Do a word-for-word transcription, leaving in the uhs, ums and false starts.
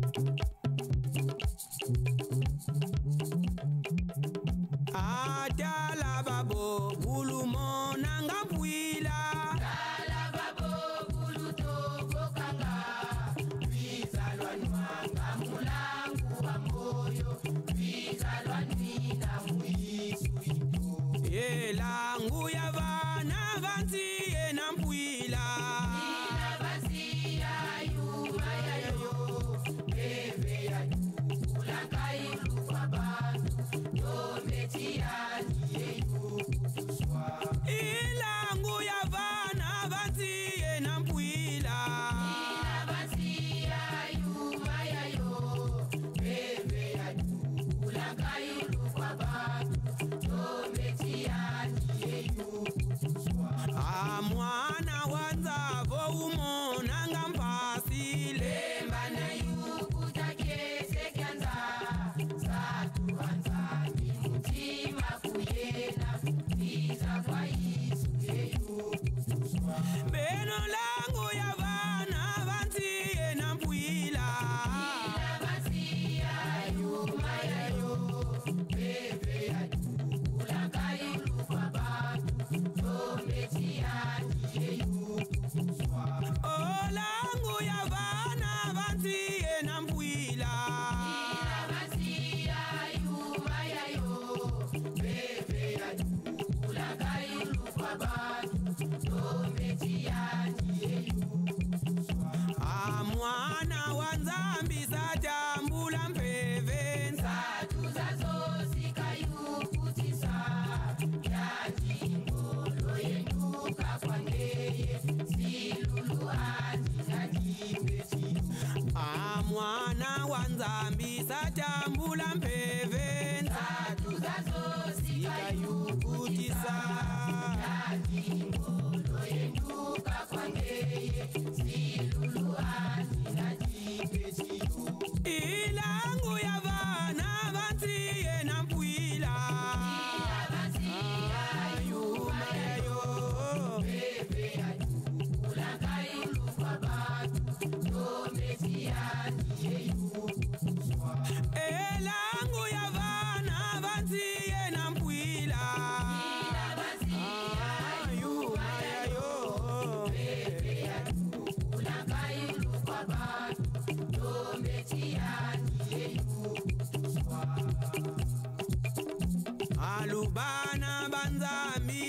Atala babo bulumo nanga mpwila. Tala babo buluto bokanga. Wizalwa nwanga mulangu wa moyo. Wizalwa nwina muisu ito. Yelangu ya vana vanzi ena mpwila. Nina vanzi ya yuma ya yo. Bebe ya yu ulanga ilu kwa bantu. Dometi ya niye yu kutuswa. Ilangu ya vana vanzi ena mpwila. Nina vanzi ya yuma ya yo. Bebe ya yu ulanga ilu kwa bantu. Dometi ya niye yu kutuswa. Amwana wanza vo umo nanga mpasile. Lemba na yu kutakese kyanza. Satu wanza ni mutima kuyena. Tiza kwa Yesu yeyu kutuswa. Beno langu ya vana vanzi ena mpwila. Nina vanzi ya yuma ya yo. Bebe ya yu ulanga ilu kwa bantu. Dometi ya niye yu kutuswa. Olangu ya vana vanzi ena mpwila. Nina vanzi ya yuma ya yo. Bebe ya yu ulanga ilu kwa bantu. Dometi ya niye yu kutuswa. Amwana wanzambi satambula mpevenza. Satu zazo zikayukutisa. Yati ngolo yenyuka kwa ngeye. Silulu ati na jibeti. Amwana wanzambi satambula mpevenza. Satu zazo zikayukutisa. Yati ngolo yenyuka kwa ngeye. Silulu ati na jibeti. Ilangu ya vana vanzi ena mpwila. Nina vanzi ya yuma ya yo. Bebe ya yu ulanga ilu kwa bantu. Dometi ya niye yu kutuswa. Elangu ya vana vanzi ena mpwila. Nina vanzi ya yuma ya yo. Bebe ya yu ulanga ilu kwa bantu. Dometi ya niye yu kutuswa. Alubana banzambi